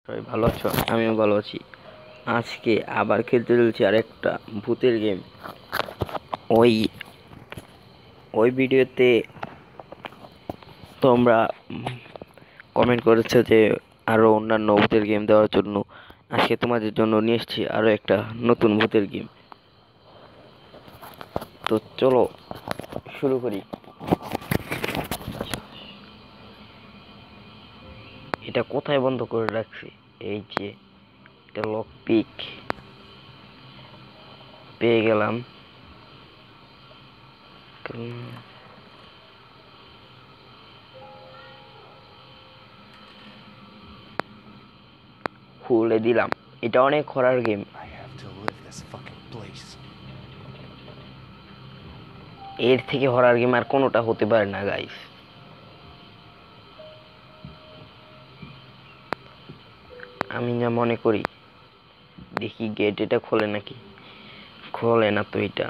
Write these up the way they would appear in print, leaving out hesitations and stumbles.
সবাই ভালো আছো? আমিও ভালো আছি। আজকে আবার খেলতে চলছি আরেকটা ভূতের গেম। ওই ওই ভিডিওতে তোমরা কমেন্ট করেছো যে আরো অন্যান্য ভূতের গেম দেওয়ার জন্য। আজকে তোমাদের জন্য নিয়ে এসেছি আরো একটা নতুন ভূতের গেম। তো চলো শুরু করি। এটা কোথায় বন্ধ করে রাখছি? এই যে এটা লক পিক পেয়ে গেলাম। খুলে দিলাম। এটা অনেক হরার গেম। এর থেকে হরার গেম আর কোনোটা হতে পারে না গাইস। আমি যা মনে করি। দেখি গেট এটা খোলে নাকি। খোলে না তো। এটা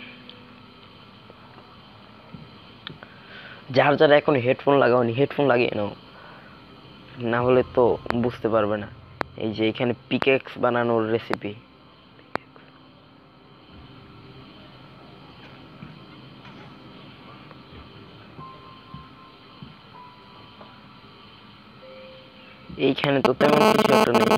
যার যারা এখন হেডফোন লাগাওনি হেডফোন লাগিয়ে নাও, না হলে তো বুঝতে পারবে না। এই যে এখানে পিকেক্স বানানোর রেসিপি। এইখানে তো তেমন কিছু একটা নেই।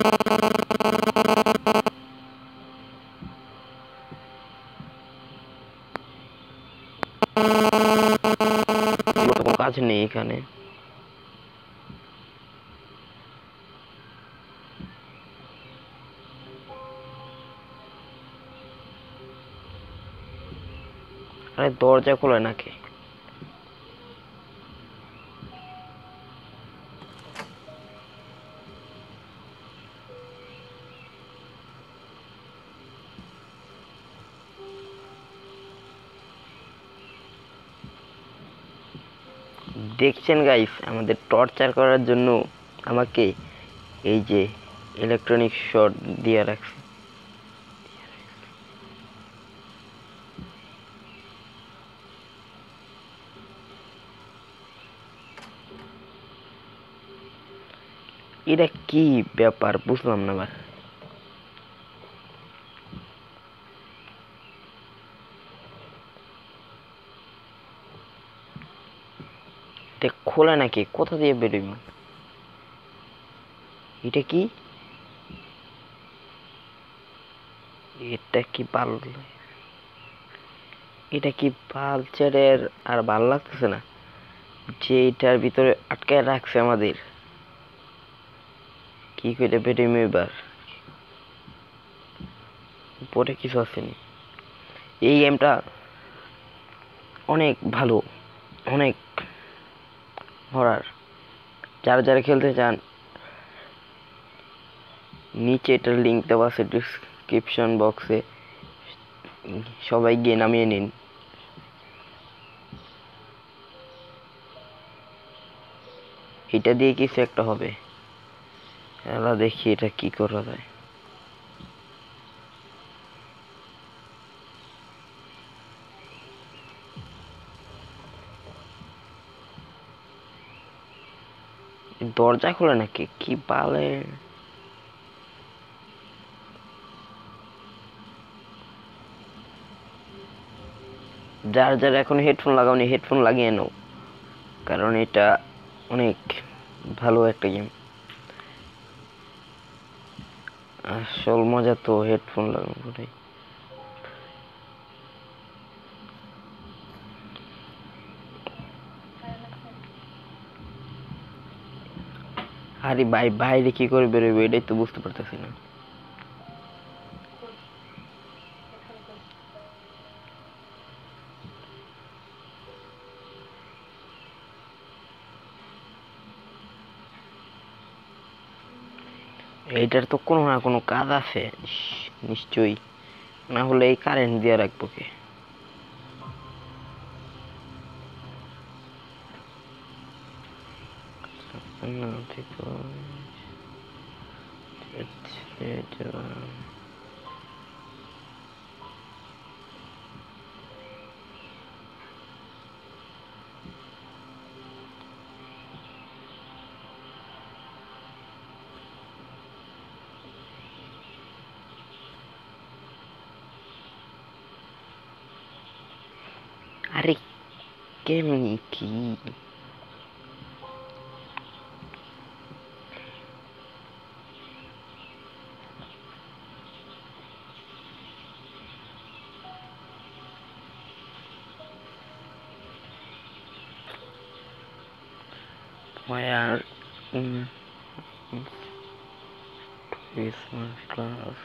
কোনো কাজ নেই এখানে। আরে দরজা খোলে নাকি? দেখছেন গাইস, আমাদের টর্চার করার জন্য আমাকে এই যে ইলেকট্রনিক শট দিয়ে রাখছে। এটা কি ব্যাপার বুঝলাম না ভাই। এটা খোলে নাকি? কোথা দিয়ে বেরোবো? এটা কি? এটা কি পাল? এটা কি পালচারের? আর ভাল লাগতেছে না যে এটার ভিতরে আটকায় রাখছে আমাদের। কি করে বেরোবো এবার? উপরে কিছু আসেনি। এই গেমটা অনেক ভালো, অনেক হরার। যারা যারা খেলতে চান নিচে এটার লিঙ্ক দেওয়া আছে ডিসক্রিপশন বক্সে। সবাই গিয়ে নামিয়ে নিন। এটা দিয়ে কিছু একটা হবে। এলা দেখি এটা কি করা যায়। দরজা খোলে নাকি? কি পালে? যার যার এখন হেডফোন লাগাওনি হেডফোন লাগিয়ে নাও, কারণ এটা অনেক ভালো একটা গেম। আসল মজা তো হেডফোন লাগানো। আরে ভাই, বাইরে কি করে বেরোবে এটাই তো বুঝতে পারতেছি না। এইটার তো কোনো না কোনো কাজ আছে নিশ্চয়ই, না হলে এই কারেন্ট দিয়ে রাখবো কে? না ঠিক আরে কেমনি কি Where Christmas class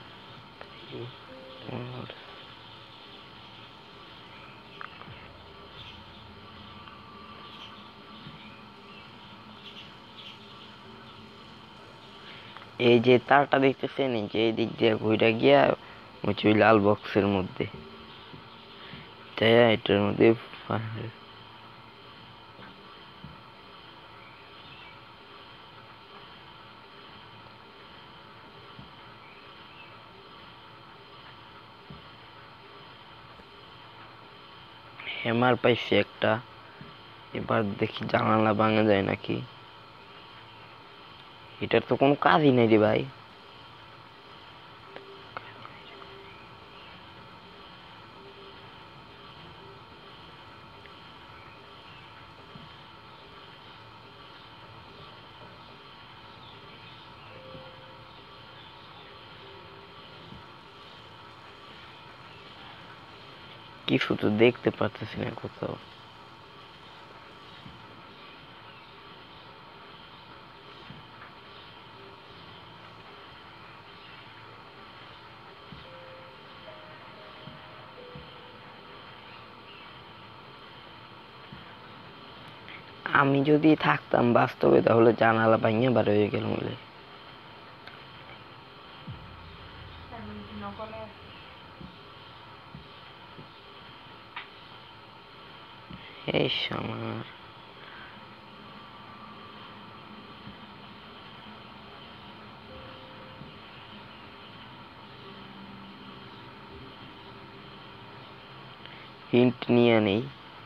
এই যে তারটা দেখতেছেন এই যে এই দিক দিয়ে ঘুরে গিয়া ওই লাল বক্সের মধ্যে তাই এটার মধ্যে হ্যামার পাইছি একটা এবার দেখি জানালা ভাঙা যায় নাকি এটার তো কোনো কাজই নেই রে ভাই কিছু তো দেখতে পারতেছি না কোথাও আমি যদি থাকতাম বাস্তবে তাহলে জানালা ভাঙিয়ে বার হয়ে গেল বলে এই আমার হিন্ট নিয়ে নেই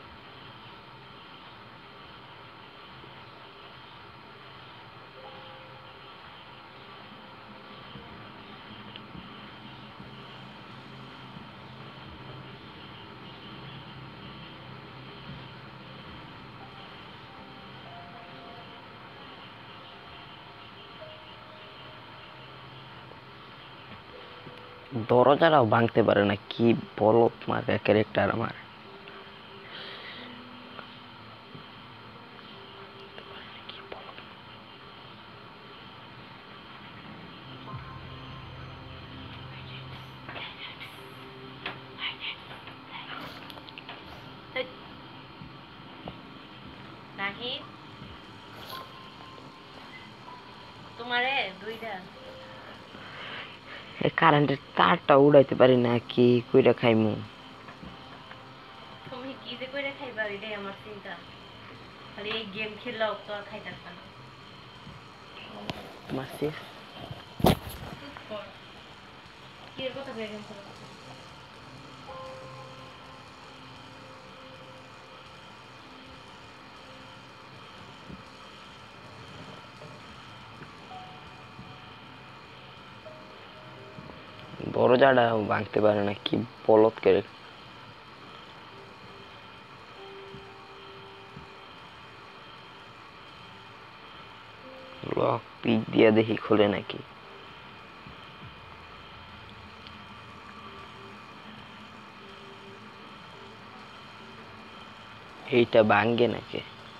দরজাটাও ভাঙতে পারে না কি বলত মার্কা ক্যারেক্টার আমার নাহি তোমারে দুইটা কারেন্টের তারটা উড়াইতে পারি না কি কইরা খাইমু তুমি কি যে কইরা খাইবা এটাই আমার চিন্তা খালি এই গেম খেললেও তো আর খাইতে পারবা না মাসি কি এর কথা কই গেম খেলো দরজাটা ভাঙতে পারে না কি বলত ক্যারেক্টার লক পিক দিয়া দেখি খোলে নাকি এইটা ভাঙ্গে নাকি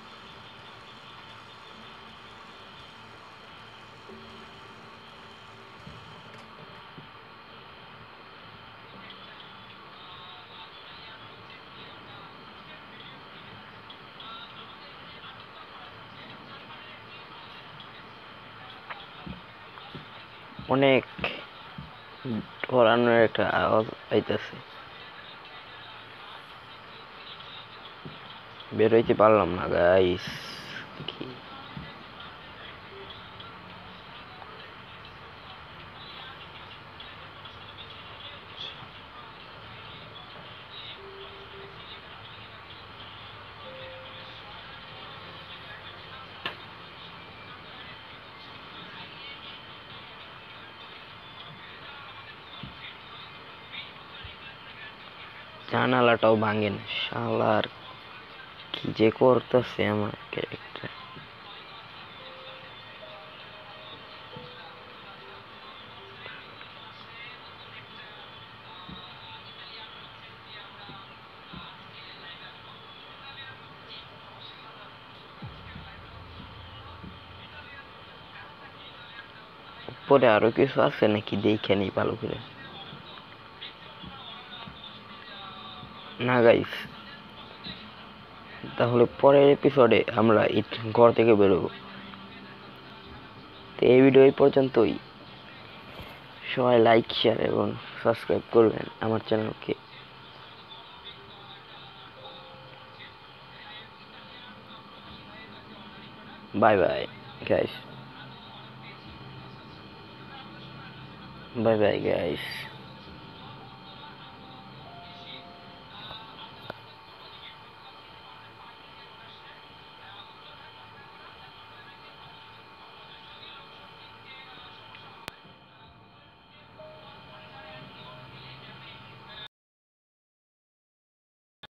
অনেক ধরানোর একটা আওয়াজ আইতাছে বের হইতে পারলাম না গাইস কি জানালাটাও ভাঙে না শালার, কি যে করতেছে আমার ক্যারেক্টার। পরে আরো কিছু আছে নাকি দেখে নেই ভালো করে। না গাইস, তাহলে পরের এপিসোডে আমরা ঘর থেকে বেরোবো। তো এই ভিডিও এই পর্যন্তই। সবাই লাইক, শেয়ার এবং সাবস্ক্রাইব করবেন আমার চ্যানেলকে। Bye bye guys, bye bye guys.